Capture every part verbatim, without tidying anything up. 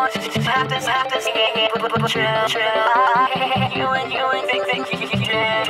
Have this, have this, chill, chill. I hate you and you and think, think, think, think, think,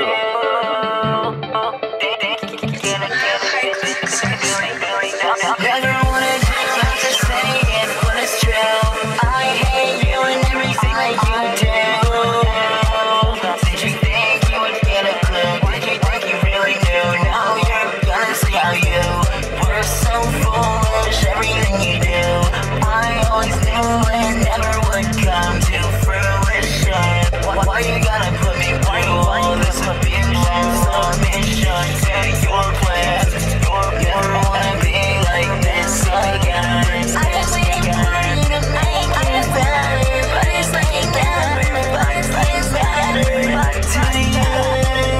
never wanted to have to say it, but it's true. I hate you and everything that you do. Did you think you would get a clue? Did you think you really knew? Now you're gonna see how you were so foolish, everything you do. I always knew it never would come to fruition. Why, why you gotta put me through all this confusion? Submission to your plans. Never wanna be like this again. I've been waiting for you to make it better, but it's like never, but it's like better to you.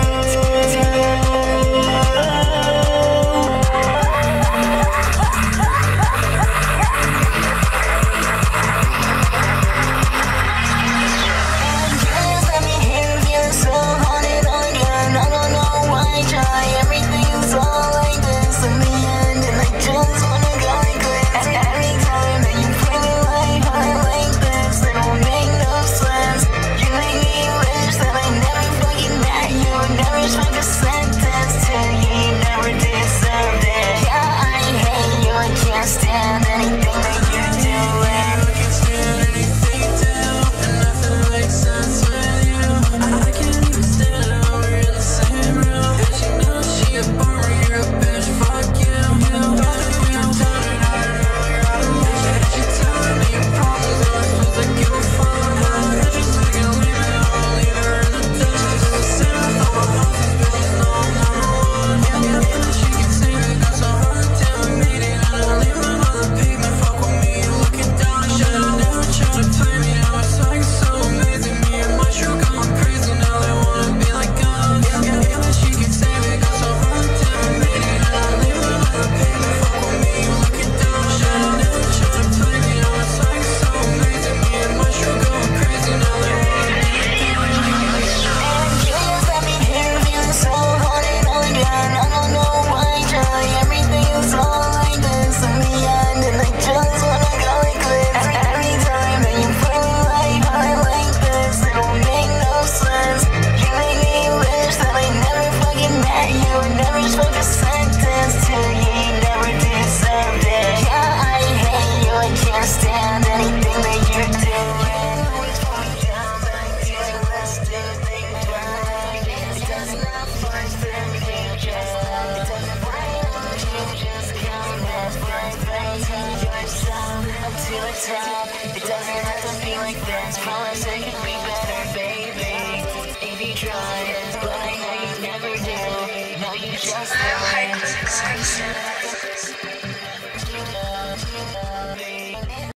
It doesn't have to be like this. Promise it can be better, baby. If you try, but I know you never do. No, you just don't.